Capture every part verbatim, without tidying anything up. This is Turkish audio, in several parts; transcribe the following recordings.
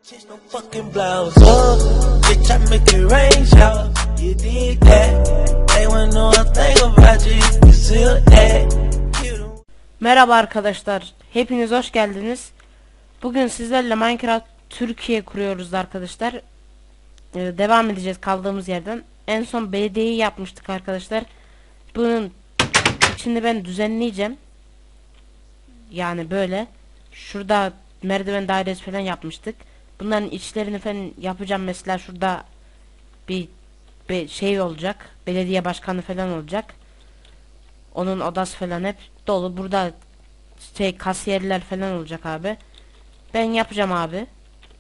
Change no fucking blouse up, bitch. I make it rain shower. You did that. They wanna know a thing about you. You still that. Merhaba arkadaşlar. Hepiniz hoş geldiniz. Bugün sizlerle Minecraft Türkiye kuruyoruz arkadaşlar. Ee, devam edeceğiz kaldığımız yerden. En son belediyeyi yapmıştık arkadaşlar. Bunun içini ben düzenleyeceğim. Yani böyle. Şurada merdiven dairesi falan yapmıştık. Bunların içlerini falan yapacağım. Mesela şurada bir, bir şey olacak. Belediye başkanı falan olacak. Onun odası falan hep dolu. Burada şey kasiyerler falan olacak abi. Ben yapacağım abi.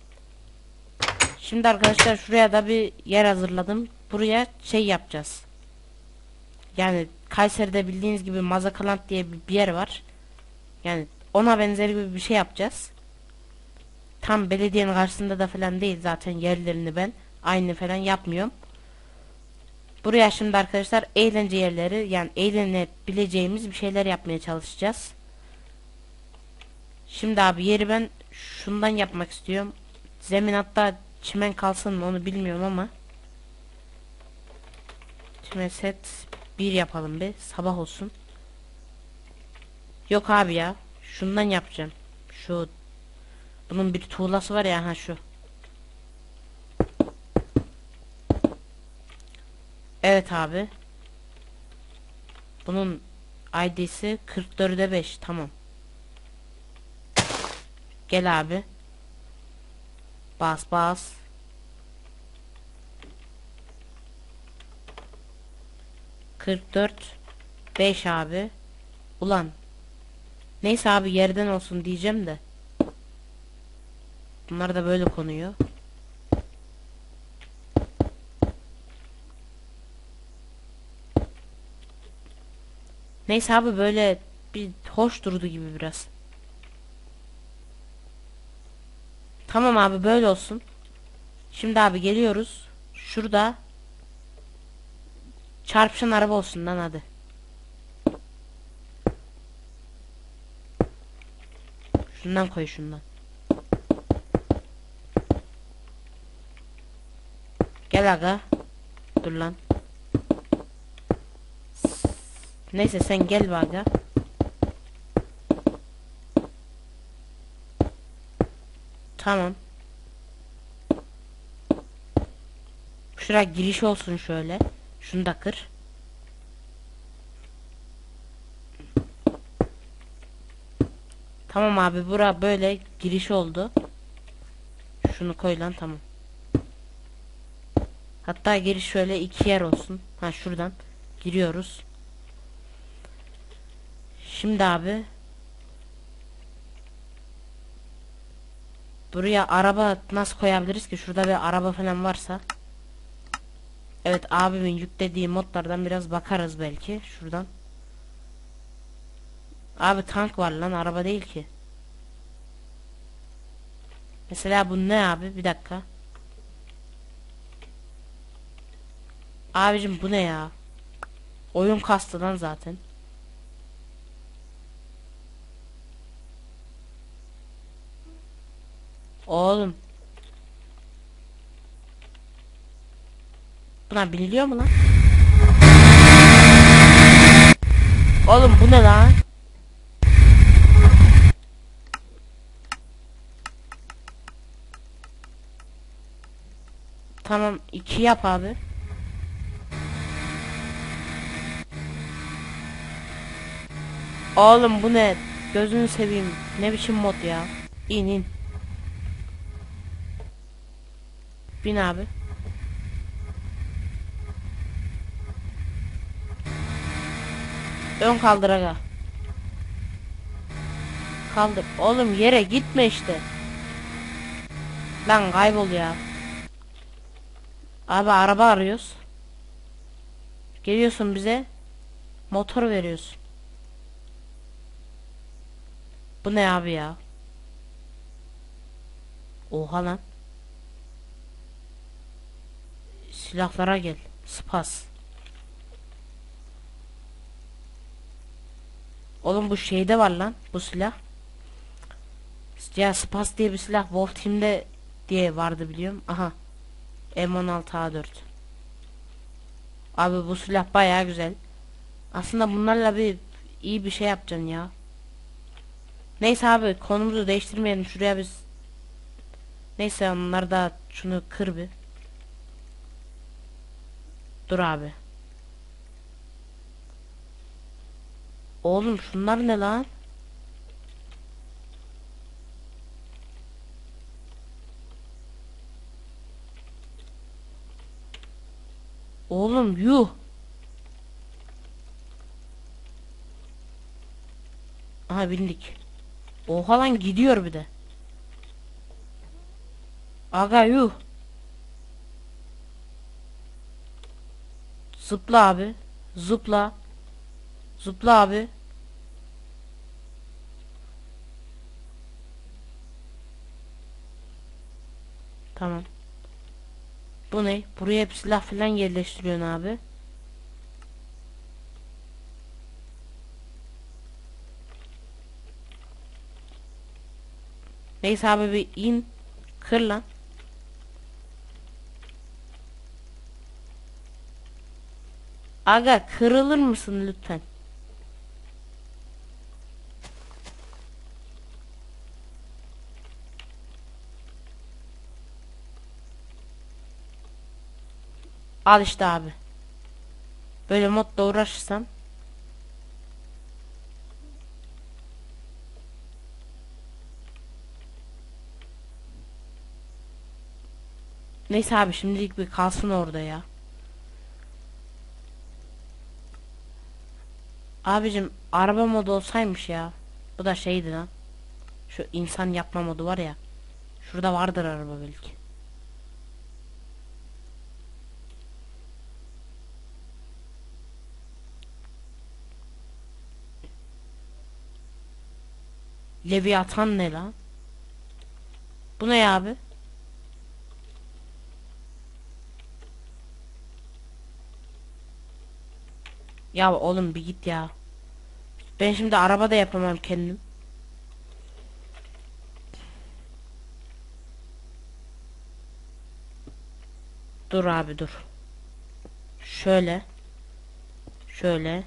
Şimdi arkadaşlar şuraya da bir yer hazırladım. Buraya şey yapacağız. Yani Kayseri'de bildiğiniz gibi Mazakaland diye bir yer var. Yani ona benzer gibi bir şey yapacağız. Tam belediyenin karşısında da falan değil, zaten yerlerini ben aynı falan yapmıyorum. Buraya şimdi arkadaşlar eğlence yerleri, yani eğlenebileceğimiz bir şeyler yapmaya çalışacağız. Şimdi abi yeri ben şundan yapmak istiyorum. Zemin hatta çimen kalsın mı onu bilmiyorum ama. Çimen set bir yapalım bir, sabah olsun. Yok abi ya, şundan yapacağım. Şu bunun bir tuğlası var ya, ha şu. Evet abi. Bunun I D'si kırk dörde beş, tamam. Gel abi. Bas bas. kırk dört beş abi. Ulan. Neyse abi yerden olsun diyeceğim de. Bunlar da böyle konuyor. Neyse abi böyle bir hoş durdu gibi biraz. Tamam abi böyle olsun. Şimdi abi geliyoruz. Şurada çarpışan araba olsun lan, hadi. Şundan koy, şundan. Gel aga. Dur lan. Neyse sen gel aga. Tamam. Şuraya giriş olsun şöyle. Şunu da kır. Tamam abi, bura böyle giriş oldu. Şunu koy lan, tamam. Hatta giriş şöyle iki yer olsun. Ha şuradan giriyoruz. Şimdi abi buraya araba nasıl koyabiliriz ki? Şurada bir araba falan varsa. Evet, abimin yüklediği modlardan biraz bakarız belki. Şuradan. Abi tank var lan, araba değil ki. Mesela bu ne abi? Bir dakika. Abicim bu ne ya? Oyun kastı lan zaten. Oğlum. Buna biniliyor mu lan? Oğlum bu ne lan? Tamam, iki yap abi. Oğlum bu ne? Gözünü seveyim. Ne biçim mod ya? İn in. Bin abi. Ön kaldır aga. Kaldır. Oğlum yere gitme işte. Lan kaybol ya. Abi araba arıyoruz. Geliyorsun bize. Motor veriyorsun. Bu ne abi ya? Oha lan. Silahlara gel. Spas. Oğlum bu şeyde var lan bu silah. Ya Spas diye bir silah Wolf Team'de diye vardı biliyorum. Aha. M on altı A dört. Abi bu silah bayağı güzel. Aslında bunlarla bir iyi bir şey yapacaksın ya. Neyse abi konumuzu değiştirmeyelim. Şuraya biz. Neyse onlar da şunu kır bir. Dur abi. Oğlum şunlar ne lan? Oğlum yuh. Aha bindik. Oha lan gidiyor bir de. Aga yuh. Zıpla abi. Zıpla. Zıpla abi. Tamam. Bu ne? Buraya hep silah falan yerleştiriyorsun abi. Neyse abi bir in. Kır lan. Aga kırılır mısın lütfen? Al işte abi. Böyle modla uğraşırsam. Neyse abi şimdilik bir kalsın orada ya. Abicim araba modu olsaymış ya. Bu da şeydi lan. Şu insan yapma modu var ya. Şurada vardır araba belki. Leviathan ne lan? Bu ne ya abi? Ya oğlum bir git ya. Ben şimdi araba da yapamam kendim. Dur abi dur. Şöyle. Şöyle.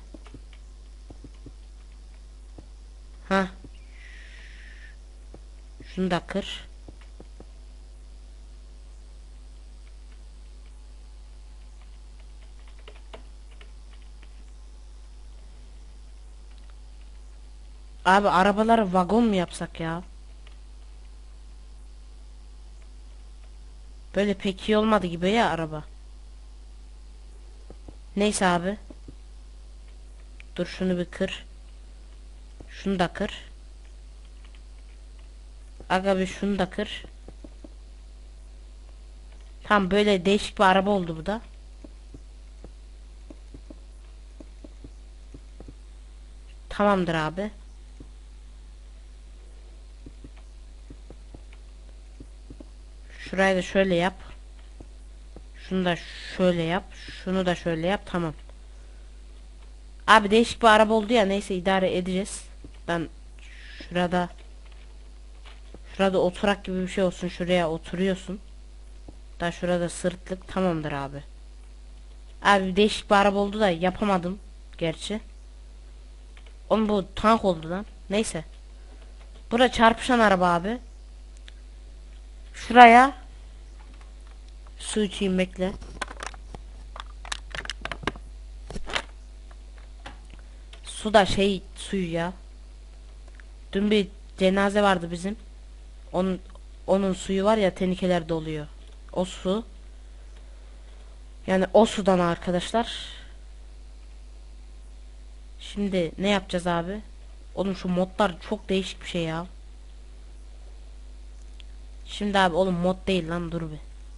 Ha. Şunu da kır. Abi arabaları vagon mu yapsak ya? Böyle pek iyi olmadı gibi ya araba. Neyse abi. Dur şunu bir kır. Şunu da kır. Aga bir şunu da kır. Tam böyle değişik bir araba oldu bu da. Tamamdır abi. Şurayı da şöyle yap. Şunu da şöyle yap. Şunu da şöyle yap. Tamam. Abi değişik bir araba oldu ya. Neyse idare edeceğiz. Ben şurada Şurada oturak gibi bir şey olsun. Şuraya oturuyorsun. Da şurada sırtlık. Tamamdır abi. Abi değişik bir araba oldu da yapamadım. Gerçi. Oğlum bu tank oldu lan. Neyse. Bura çarpışan araba abi. Şuraya su içeyim bekle. Su da şey suyu ya. Dün bir cenaze vardı bizim. Onun onun suyu var ya tenikeler doluyor. O su. Yani o sudan arkadaşlar. Şimdi ne yapacağız abi? Oğlum şu modlar çok değişik bir şey ya. Şimdi abi oğlum mod değil lan dur bir.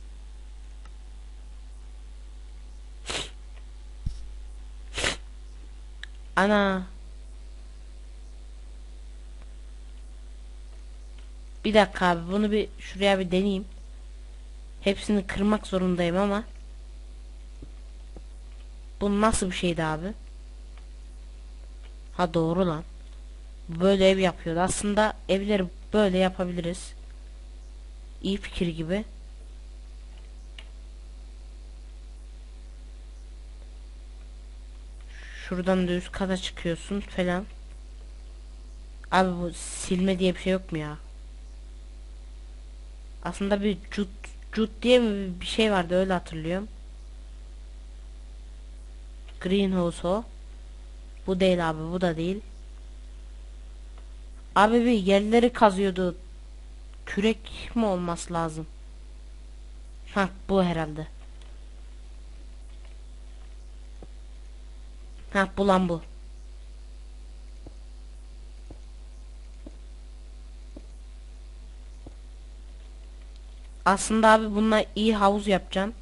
Ana. Bir dakika abi bunu bir şuraya bir deneyeyim. Hepsini kırmak zorundayım ama. Bu nasıl bir şeydi abi? Ha doğru lan. Böyle ev yapıyordu. Aslında evleri böyle yapabiliriz. iyi fikir gibi. Şuradan da üst kata çıkıyorsun falan. Abi bu silme diye bir şey yok mu ya? Aslında bir cut cut diye mi bir şey vardı, öyle hatırlıyorum. Greenhouse o. Bu değil abi, bu da değil. Abi bir yerleri kazıyordu. Kürek mi olması lazım? Ha, bu herhalde. Ha, bu lan bu. Aslında abi bununla iyi havuz yapacaksın.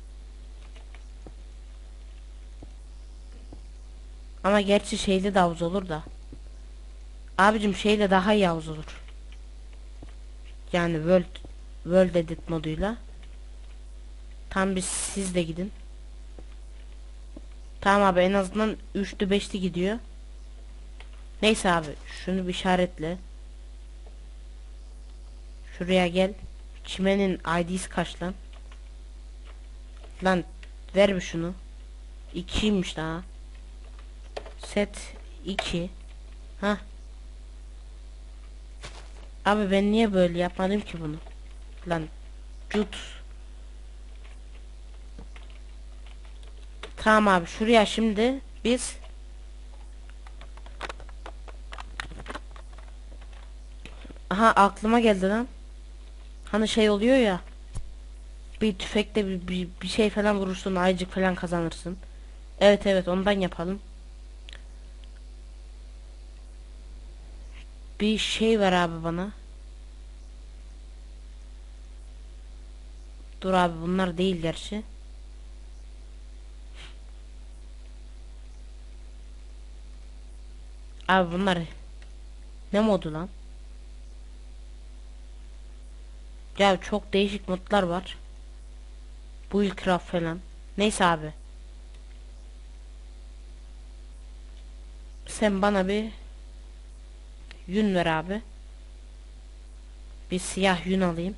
Ama gerçi şeyde de havuz olur da. Abicim şeyle daha iyi havuz olur. Yani World World Edit moduyla. Tam biz siz de gidin. Tamam abi, en azından üçlü beşli gidiyor. Neyse abi, şunu bir işaretle. Şuraya gel. Çimenin I D'si kaç lan? Lan ver bir şunu. ikiymiş daha. Set iki. Ha. Abi ben niye böyle yapmadım ki bunu? Lan cut. Tamam abi, şuraya şimdi biz aha aklıma geldi lan. Hani şey oluyor ya. Bir tüfekle bir, bir, bir şey falan vurursun, ayıcık falan kazanırsın. Evet evet, ondan yapalım. Bir şey ver abi bana. Dur abi, bunlar değil gerçi. Abi bunlar ne modu lan? Ya çok değişik modlar var. Buildcraft falan. Neyse abi. Sen bana bir yün ver abi. Bir siyah yün alayım.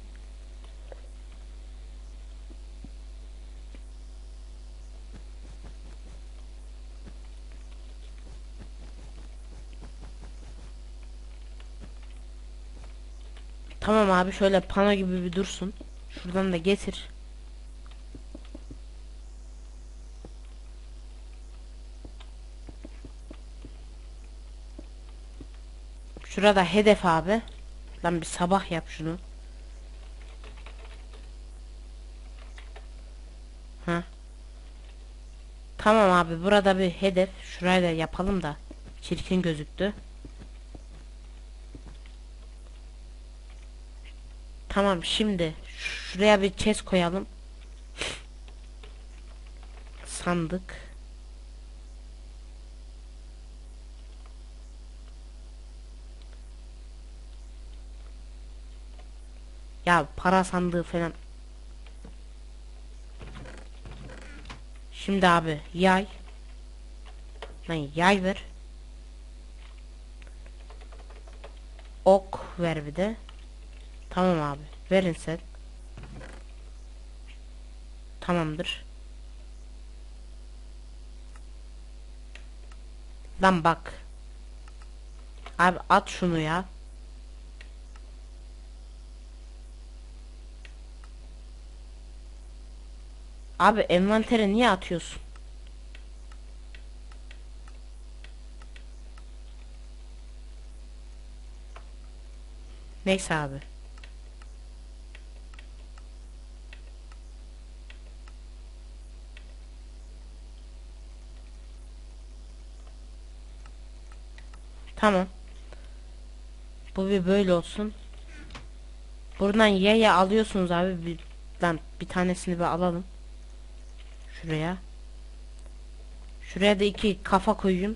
Tamam abi, şöyle pano gibi bir dursun. Şuradan da getir. Şurada hedef abi. Lan bir sabah yap şunu. Ha. Tamam abi, burada bir hedef. Şurayı da yapalım da. Çirkin gözüktü. Tamam, şimdi şuraya bir chest koyalım. Sandık. Ya para sandığı falan. Şimdi abi yay. Lan yay ver. Ok ver bir de. Tamam abi. Verin sen. Tamamdır. Lan bak. Abi at şunu ya. Abi envantere niye atıyorsun? Neyse abi. Tamam. Bu bir böyle olsun. Buradan yaya alıyorsunuz abi. Bir, lan bir tanesini bir alalım. Şuraya. Şuraya da iki kafa koyayım.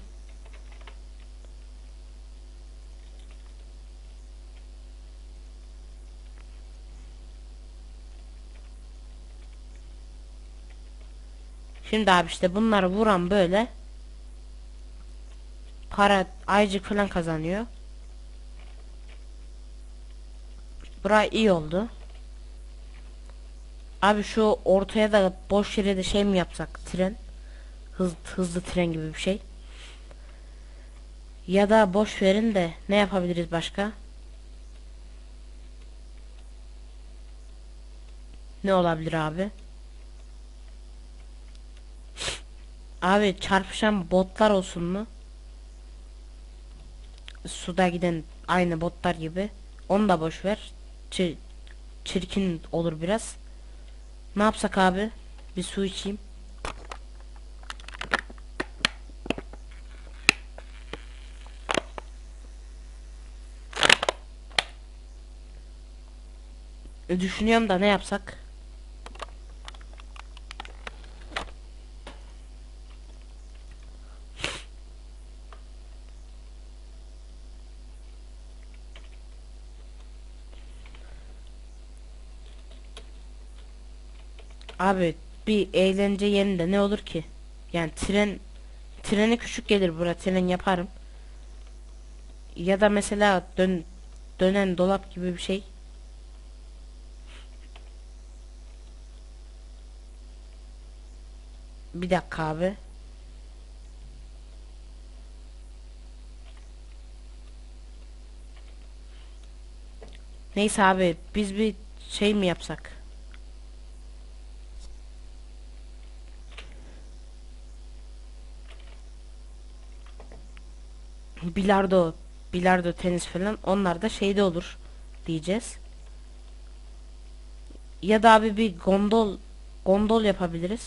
Şimdi abi işte bunları vuran böyle para, aycık falan kazanıyor. Bura iyi oldu. Abi şu ortaya da boş yere de şey mi yapsak, tren, hız, hızlı tren gibi bir şey. Ya da boş verin de ne yapabiliriz başka? Ne olabilir abi? Abi çarpışan botlar olsun mu? Suda giden aynı botlar gibi. Onu da boş ver. Çir çirkin olur biraz. Ne yapsak abi? Bir su içeyim. E, düşünüyorum da ne yapsak? Abi bir eğlence yerinde ne olur ki? Yani tren treni küçük gelir buraya, tren yaparım. Ya da mesela dön dönen dolap gibi bir şey. Bir dakika abi. Neyse abi biz bir şey mi yapsak? Bilardo, bilardo, tenis falan, onlar da şeyde olur diyeceğiz. Ya da abi bir gondol gondol yapabiliriz.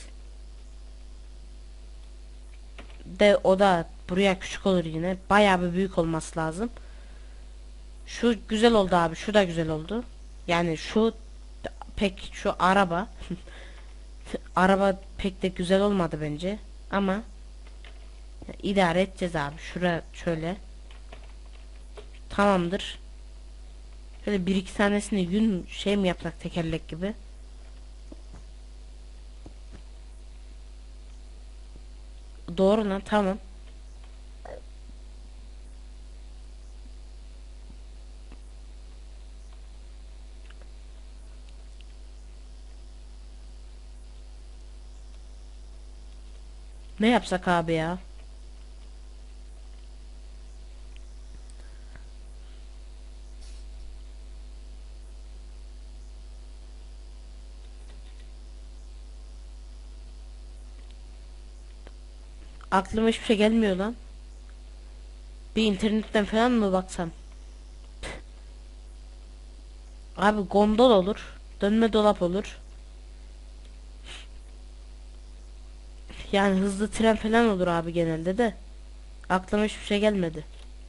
De o da buraya küçük olur yine. Bayağı bir büyük olması lazım. Şu güzel oldu abi. Şu da güzel oldu. Yani şu pek şu araba araba pek de güzel olmadı bence. Ama idare edeceğiz abi. Şura şöyle. Tamamdır. Şöyle bir iki tanesini yün şey mi yapsak, tekerlek gibi. Doğru lan, tamam. Ne yapsak abi ya? Aklıma hiçbir şey gelmiyor lan. Bir internetten falan mı baksam? Abi gondol olur. Dönme dolap olur. Yani hızlı tren falan olur abi genelde de. Aklıma hiçbir şey gelmedi.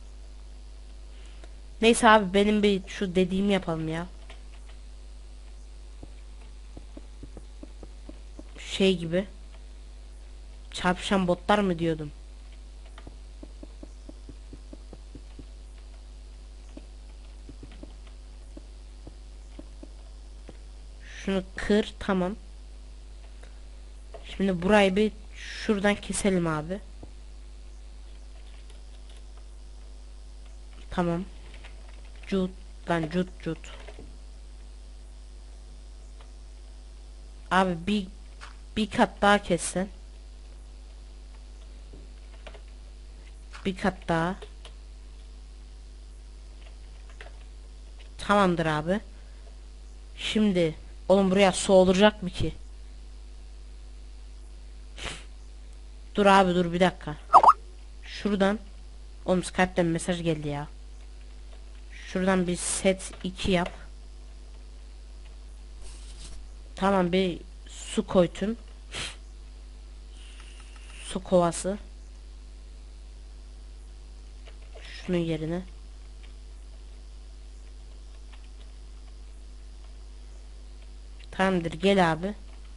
Neyse abi benim bir şu dediğimi yapalım ya. Şey gibi. Çarpışan botlar mı diyordum. Şunu kır, tamam. Şimdi burayı bir şuradan keselim abi. Tamam. Cut lan, cut cut. Abi bir bir kat daha kessen. Bir kat daha. Tamamdır abi. Şimdi oğlum buraya su olacak mı ki? Dur abi, dur bir dakika. Şuradan, oğlum Skype'den mesaj geldi ya. Şuradan bir set iki yap. Tamam, bir su koydum. Su kovası. Şunun yerine. Tamamdır, gel abi.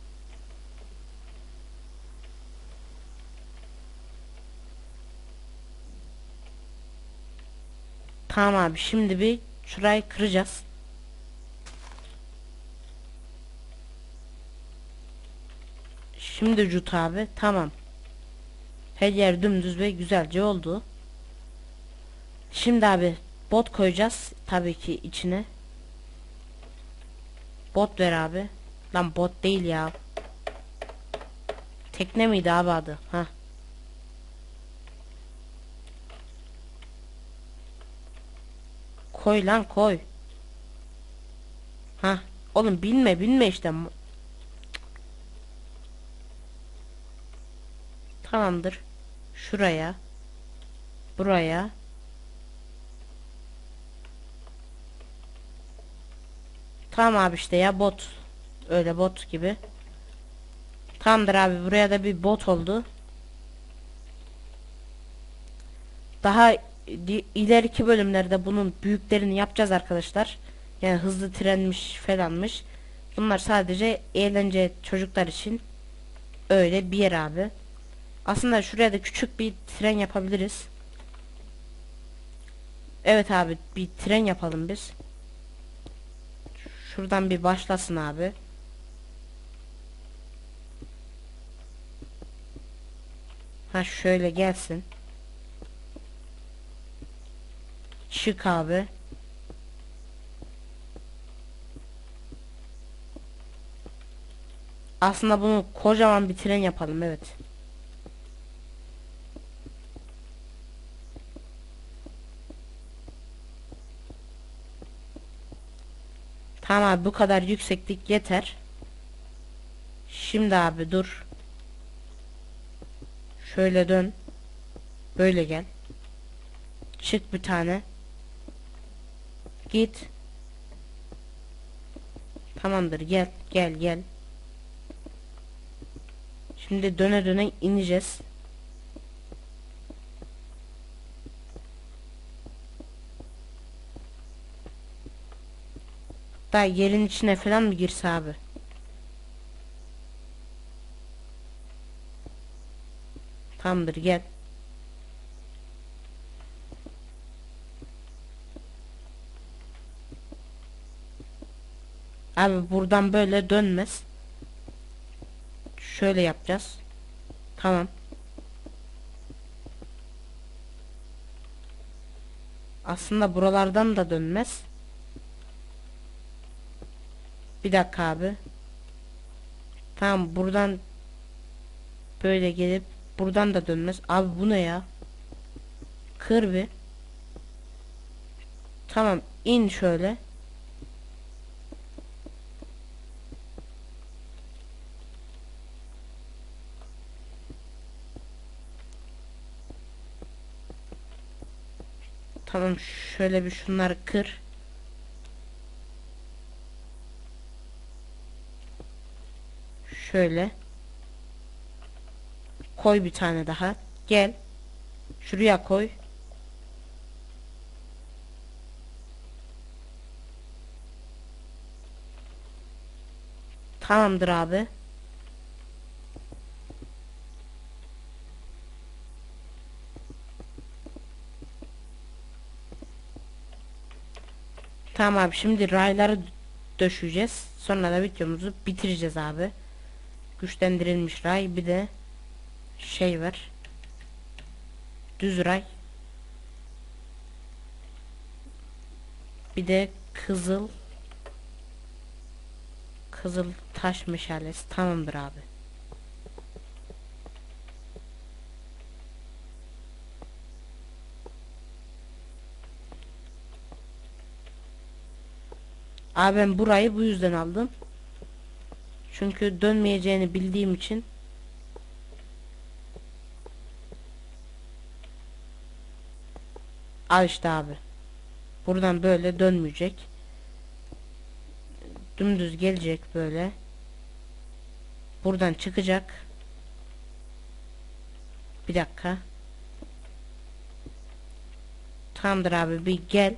Tamam abi, şimdi bir şurayı kıracağız. Şimdi cut abi, tamam. Her yer dümdüz ve güzelce oldu. Şimdi abi bot koyacağız tabii ki içine. Bot ver abi. Lan bot değil ya. Tekne miydi abi adı? Ha. Koy lan koy. Ha. Oğlum binme binme işte. Tamamdır. Şuraya. Buraya. Tamam abi işte ya bot. Öyle bot gibi. Tamamdır abi, buraya da bir bot oldu. Daha ileriki bölümlerde bunun büyüklerini yapacağız arkadaşlar. Yani hızlı trenmiş falanmış. Bunlar sadece eğlence çocuklar için. Öyle bir yer abi. Aslında şuraya da küçük bir tren yapabiliriz. Evet abi, bir tren yapalım biz. Şuradan bir başlasın abi. Ha şöyle gelsin. Çık abi. Aslında bunu kocaman bir tren yapalım, evet. Tamam abi, bu kadar yükseklik yeter. Şimdi abi dur. Şöyle dön. Böyle gel. Çık bir tane. Git. Tamamdır, gel gel gel. Şimdi döne döne ineceğiz. Hatta yerin içine falan mı girse abi? Tamamdır, gel. Abi buradan böyle dönmez. Şöyle yapacağız. Tamam. Aslında buralardan da dönmez. Bir dakika abi. Tamam, buradan böyle gelip buradan da dönmez. Abi bu ne ya? Kır bir. Tamam, in şöyle. Tamam, şöyle bir şunları kır. Şöyle. Koy bir tane daha. Gel. Şuraya koy. Tamamdır abi. Tamam abi, şimdi rayları döşeceğiz. Sonra da videomuzu bitireceğiz abi. Güçlendirilmiş ray, bir de şey var. Düz ray. Bir de kızıl Kızıl taş meşalesi. Tamamdır abi. Abi ben burayı bu yüzden aldım. Çünkü dönmeyeceğini bildiğim için. Al işte abi. Buradan böyle dönmeyecek. Dümdüz gelecek böyle. Buradan çıkacak. Bir dakika. Tamamdır abi, bir gel.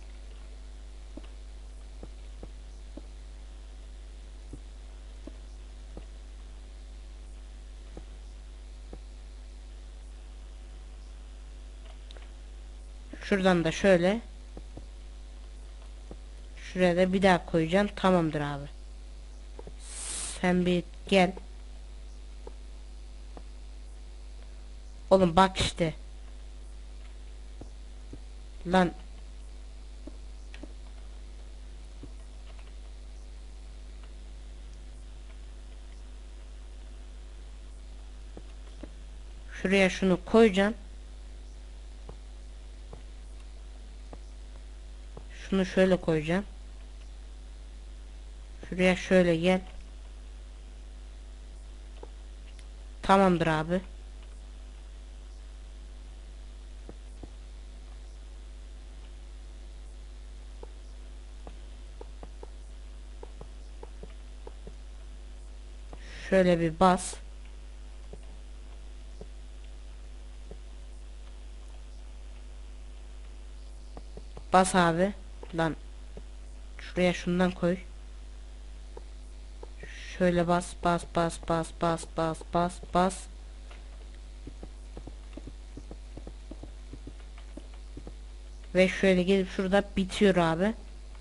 Şuradan da şöyle. Şuraya da bir daha koyacaksın. Tamamdır abi. Sen bir gel. Oğlum bak işte. Lan. Şuraya şunu koyacağım. Şunu şöyle koyacağım. Şuraya şöyle gel. Tamamdır abi. Şöyle bir bas. Bas abi. Lan şuraya şundan koy. Şöyle bas bas bas bas bas bas bas bas. Ve şöyle gelip şurada bitiyor abi.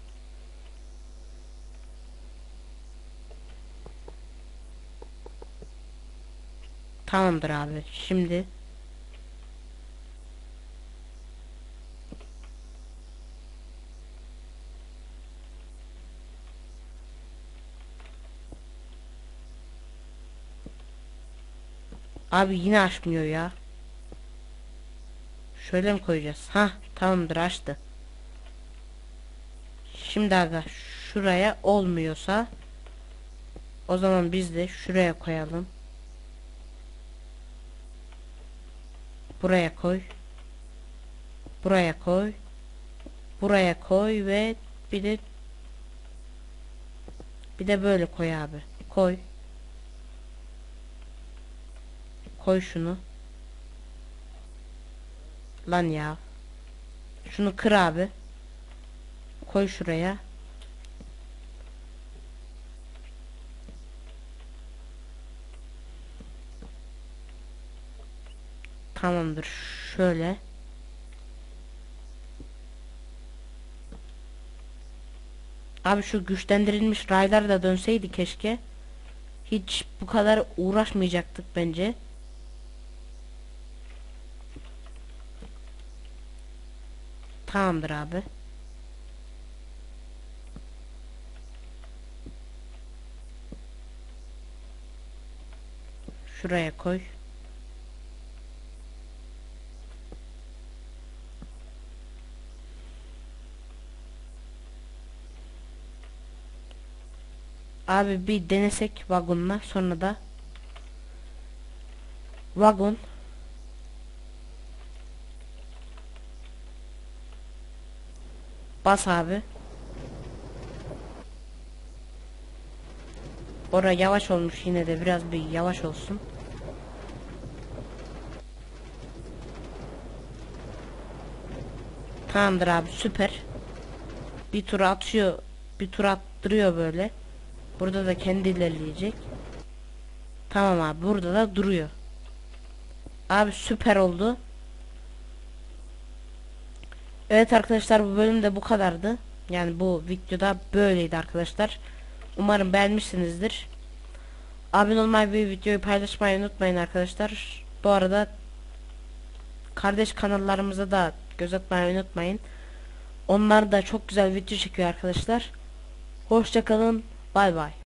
Tamamdır abi. Şimdi abi yine açmıyor ya. Şöyle mi koyacağız? Ha, tamamdır, açtı. Şimdi aga şuraya olmuyorsa o zaman biz de şuraya koyalım. Buraya koy. Buraya koy. Buraya koy ve bir de bir de böyle koy abi. Koy. Koy şunu. Lan ya. Şunu kır abi. Koy şuraya. Tamamdır. Şöyle. Abi şu güçlendirilmiş raylar da dönseydi keşke. Hiç bu kadar uğraşmayacaktık bence. Tamamdır abi. Şuraya koy. Abi bir denesek vagonla, sonra da vagon bas abi. Oraya yavaş olmuş, yine de biraz bir yavaş olsun. Tamamdır abi, süper. Bir tur atıyor, bir tur attırıyor böyle. Burada da kendi ilerleyecek. Tamam abi, burada da duruyor. Abi süper oldu. Evet arkadaşlar, bu bölümde bu kadardı. Yani bu videoda böyleydi arkadaşlar. Umarım beğenmişsinizdir. Abone olmayı ve videoyu paylaşmayı unutmayın arkadaşlar. Bu arada kardeş kanallarımıza da göz atmayı unutmayın. Onlar da çok güzel video çekiyor arkadaşlar. Hoşça kalın. Bay bay.